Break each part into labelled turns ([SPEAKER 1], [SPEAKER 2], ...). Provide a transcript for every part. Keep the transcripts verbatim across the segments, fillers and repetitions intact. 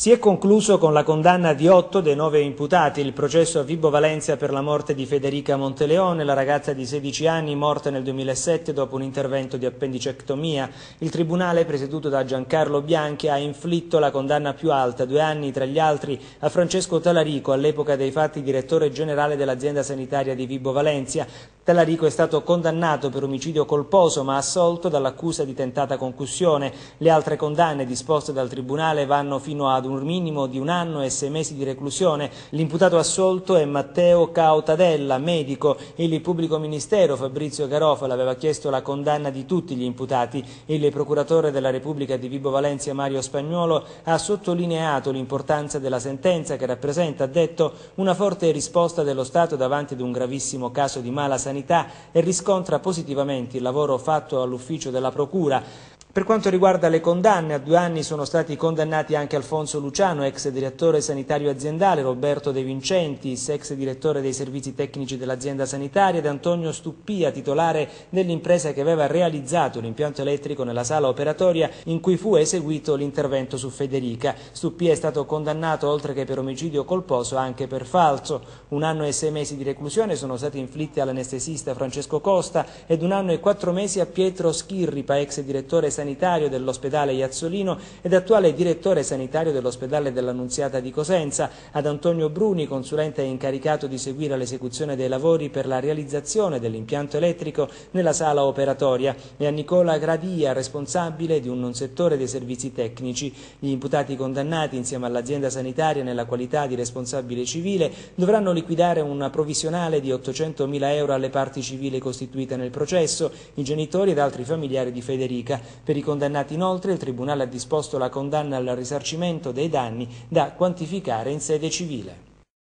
[SPEAKER 1] Si è concluso con la condanna di otto dei nove imputati il processo a Vibo Valentia per la morte di Federica Monteleone, la ragazza di sedici anni morta nel duemilasette dopo un intervento di appendicectomia. Il tribunale, presieduto da Giancarlo Bianchi, ha inflitto la condanna più alta, due anni tra gli altri, a Francesco Talarico, all'epoca dei fatti direttore generale dell'azienda sanitaria di Vibo Valentia. Talarico è stato condannato per omicidio colposo ma assolto dall'accusa di tentata concussione. Le altre condanne disposte dal tribunale vanno fino ad un minimo di un anno e sei mesi di reclusione. L'imputato assolto è Matteo Cautadella, medico. Il pubblico ministero Fabrizio Garofalo aveva chiesto la condanna di tutti gli imputati. Il procuratore della Repubblica di Vibo Valentia Mario Spagnuolo ha sottolineato l'importanza della sentenza che rappresenta, ha detto, una forte risposta dello Stato davanti ad un gravissimo caso di mala sanità e riscontra positivamente il lavoro fatto all'ufficio della Procura. Per quanto riguarda le condanne, a due anni sono stati condannati anche Alfonso Luciano, ex direttore sanitario aziendale, Roberto De Vincentis, ex direttore dei servizi tecnici dell'azienda sanitaria, ed Antonio Stuppia, titolare dell'impresa che aveva realizzato l'impianto elettrico nella sala operatoria in cui fu eseguito l'intervento su Federica. Stuppia è stato condannato, oltre che per omicidio colposo, anche per falso. Un anno e sei mesi di reclusione sono stati inflitti all'anestesista Francesco Costa ed un anno e quattro mesi a Pietro Schirripa, ex direttore sanitario sanitario dell'ospedale Iazzolino ed attuale direttore sanitario dell'ospedale dell'Annunziata di Cosenza, ad Antonio Bruni, consulente incaricato di seguire l'esecuzione dei lavori per la realizzazione dell'impianto elettrico nella sala operatoria, e a Nicola Gradia, responsabile di un settore dei servizi tecnici. Gli imputati condannati, insieme all'azienda sanitaria nella qualità di responsabile civile, dovranno liquidare una provvisionale di ottocentomila euro alle parti civili costituite nel processo, i genitori ed altri familiari di Federica. Per i condannati inoltre il Tribunale ha disposto la condanna al risarcimento dei danni da quantificare in sede civile.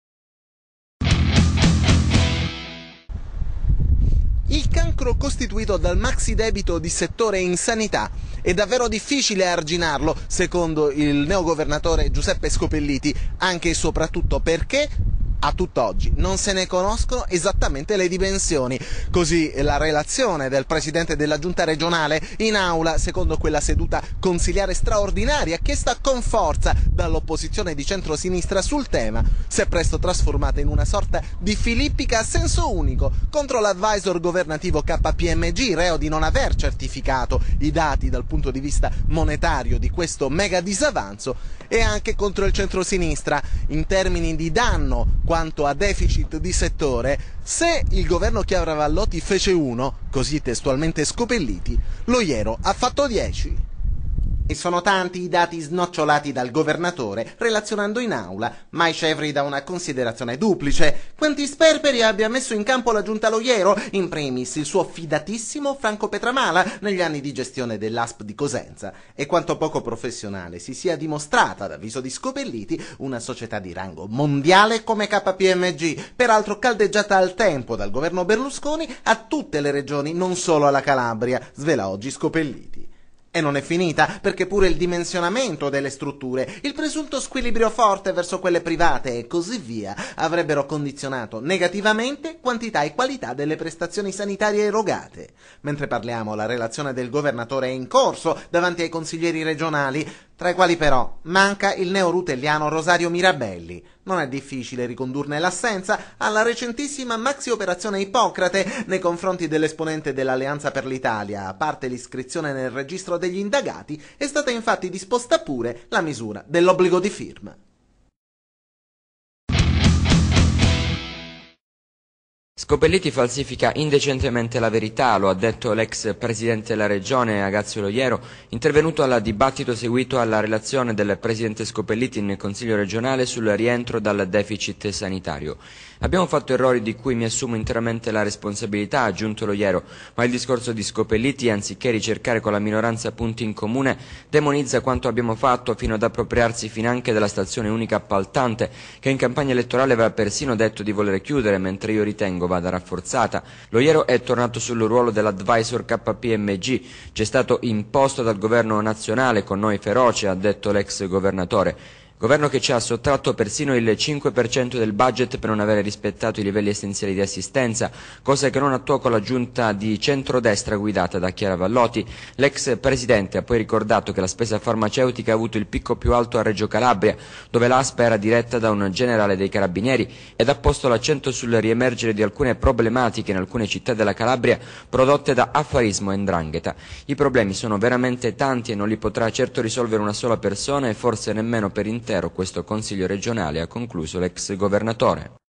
[SPEAKER 2] Il cancro costituito dal maxi debito di settore in sanità è davvero difficile arginarlo, secondo il neogovernatore Giuseppe Scopelliti, anche e soprattutto perché a tutt'oggi non se ne conoscono esattamente le dimensioni. Così la relazione del presidente della giunta regionale in aula, secondo quella seduta consiliare straordinaria chiesta con forza dall'opposizione di centrosinistra sul tema, si è presto trasformata in una sorta di filippica a senso unico contro l'advisor governativo K P M G, reo di non aver certificato i dati dal punto di vista monetario di questo mega disavanzo, e anche contro il centrosinistra in termini di danno quanto a deficit di settore. Se il governo Chiaravallotti fece uno, così testualmente Scopelliti, lo Iero ha fatto dieci. E sono tanti i dati snocciolati dal governatore relazionando in aula, mai scevri da una considerazione duplice. Quanti sperperi abbia messo in campo la giunta Loiero, in primis il suo fidatissimo Franco Petramala negli anni di gestione dell'A S P di Cosenza, e quanto poco professionale si sia dimostrata, ad avviso di Scopelliti, una società di rango mondiale come K P M G, peraltro caldeggiata al tempo dal governo Berlusconi a tutte le regioni, non solo alla Calabria, svela oggi Scopelliti. E non è finita, perché pure il dimensionamento delle strutture, il presunto squilibrio forte verso quelle private e così via avrebbero condizionato negativamente quantità e qualità delle prestazioni sanitarie erogate. Mentre parliamo, la relazione del governatore è in corso davanti ai consiglieri regionali, tra i quali però manca il neorutelliano Rosario Mirabelli. Non è difficile ricondurne l'assenza alla recentissima maxi operazione Ippocrate nei confronti dell'esponente dell'Alleanza per l'Italia. A parte l'iscrizione nel registro degli indagati, è stata infatti disposta pure la misura dell'obbligo di firma.
[SPEAKER 3] Scopelliti falsifica indecentemente la verità, lo ha detto l'ex presidente della regione Agazio Loiero, intervenuto al dibattito seguito alla relazione del presidente Scopelliti in Consiglio regionale sul rientro dal deficit sanitario. Abbiamo fatto errori di cui mi assumo interamente la responsabilità, ha aggiunto Loiero, ma il discorso di Scopelliti, anziché ricercare con la minoranza punti in comune, demonizza quanto abbiamo fatto fino ad appropriarsi finanche della stazione unica appaltante, che in campagna elettorale aveva persino detto di voler chiudere, mentre io ritengo vada rafforzata. Loiero è tornato sul ruolo dell'advisor K P M G, ci è stato imposto dal governo nazionale con noi feroce, ha detto l'ex governatore. Governo che ci ha sottratto persino il cinque per cento del budget per non avere rispettato i livelli essenziali di assistenza, cosa che non attuò con la giunta di centrodestra guidata da Chiara Valloti. L'ex presidente ha poi ricordato che la spesa farmaceutica ha avuto il picco più alto a Reggio Calabria, dove l'A S P A era diretta da un generale dei Carabinieri, ed ha posto l'accento sul riemergere di alcune problematiche in alcune città della Calabria prodotte da affarismo e 'ndrangheta. I problemi sono veramente tanti e non li potrà certo risolvere una sola persona e forse nemmeno per intero questo Consiglio regionale, ha concluso l'ex governatore.